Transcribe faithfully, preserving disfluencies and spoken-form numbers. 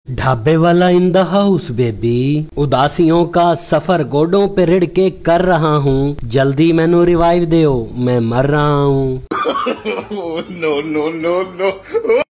ढाबे वाला in the house baby. उदासियों का सफर गोडों पे रिड़ के कर रहा हूँ, जल्दी मैनू रिवाइव दो, मैं मर रहा हूँ। No no no no